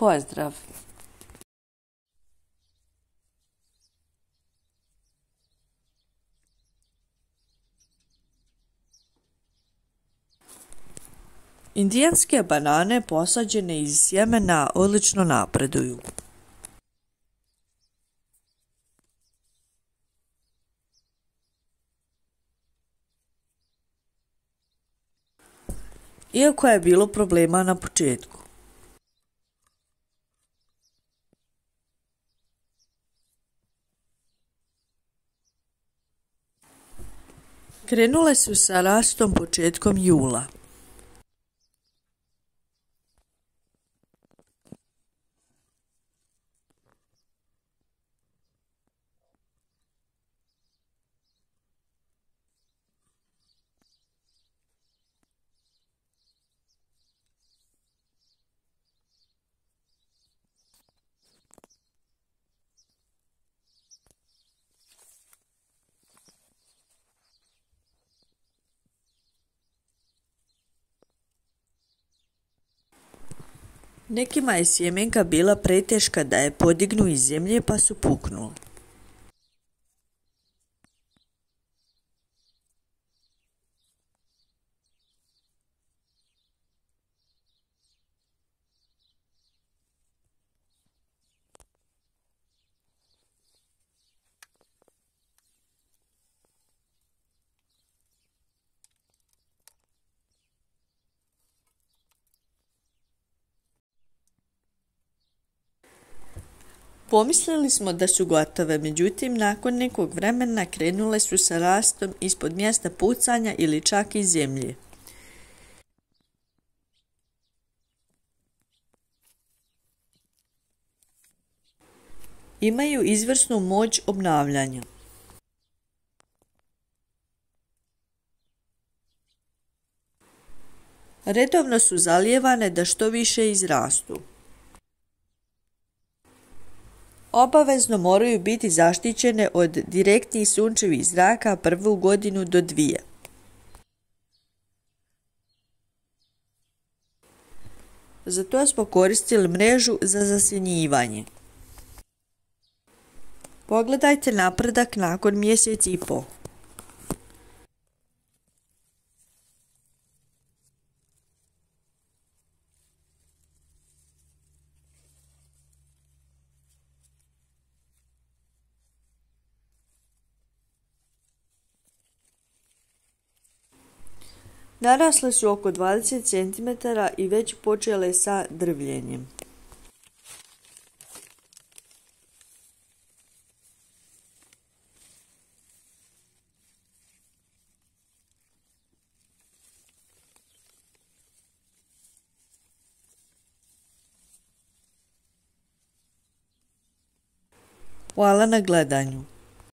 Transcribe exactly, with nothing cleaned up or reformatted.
Pozdrav! Indijanske banane posađene iz sjemena odlično napreduju. Iako je bilo problema na početku. Krenule su sa rastom početkom jula. Nekima je sjemenka bila preteška da je podignu iz zemlje pa su puknula. Pomislili smo da su gotove, međutim, nakon nekog vremena krenule su sa rastom ispod mjesta pucanja ili čak iz zemlje. Imaju izvrsnu moć obnavljanja. Redovno su zalijevane da što više izrastu. Obavezno moraju biti zaštićene od direktnih sunčevih zraka prvu godinu do dvije. Za to smo koristili mrežu za zasjenjivanje. Pogledajte napredak nakon mjesec i po. Narasle su oko dvadeset centimetara i već počele sa drvljenjem. Hvala na gledanju.